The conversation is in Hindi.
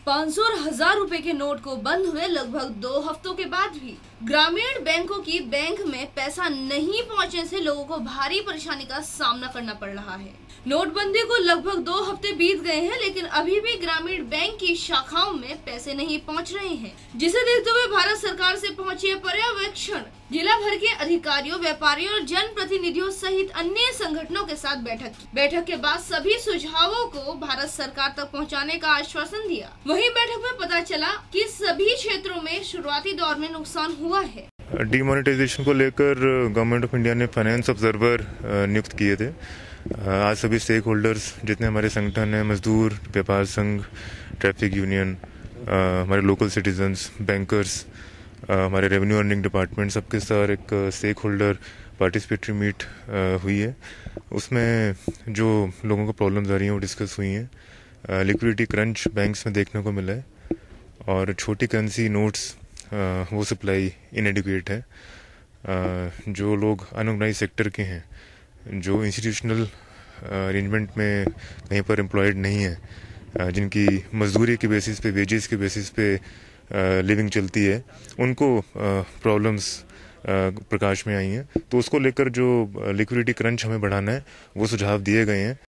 500 और 1000 रुपए के नोट को बंद हुए लगभग 2 हफ्तों के बाद भी ग्रामीण बैंकों की बैंक में पैसा नहीं पहुंचने से लोगों को भारी परेशानी का सामना करना पड़ रहा है। नोटबंदी को लगभग 2 हफ्ते बीत गए हैं, लेकिन अभी भी ग्रामीण बैंक की शाखाओं में पैसे नहीं पहुंच रहे हैं, जिसे देखते हुए भारत सरकार से पहुंचे पर्यवेक्षण जिला भर के अधिकारियों, व्यापारियों और जनप्रतिनिधियों सहित अन्य संगठनों के साथ बैठक की। बैठक के बाद सभी सुझावों को भारत सरकार तक पहुंचाने का आश्वासन दिया। वहीं बैठक में पता चला कि सभी क्षेत्रों में शुरुआती दौर में नुकसान हुआ है। डीमोनेटाइजेशन को लेकर गवर्नमेंट ऑफ इंडिया ने फाइनेंस ऑब्जर्वर नियुक्त किए थे। आज सभी स्टेक होल्डर्स, जितने हमारे संगठन हैं, मजदूर, व्यापार संघ, ट्रैफिक यूनियन, हमारे लोकल सिटीजन्स, बैंकर्स, हमारे रेवेन्यू अर्निंग डिपार्टमेंट, सबके साथ एक स्टेक होल्डर पार्टिसिपेटरी मीट हुई है। उसमें जो लोगों को प्रॉब्लम्स आ रही हैं वो डिस्कस हुई हैं। लिक्विडिटी क्रंच बैंक्स में देखने को मिला है और छोटी करेंसी नोट्स वो सप्लाई इनएडिक्वेट है। जो लोग अनऑर्गेनाइज सेक्टर के हैं, जो इंस्टीट्यूशनल अरेंजमेंट में कहीं पर एम्प्लॉयड नहीं है, जिनकी मजदूरी के बेसिस पे, वेजेस के बेसिस पे लिविंग चलती है, उनको प्रॉब्लम्स प्रकाश में आई हैं। तो उसको लेकर जो लिक्विडिटी क्रंच हमें बढ़ाना है वो सुझाव दिए गए हैं।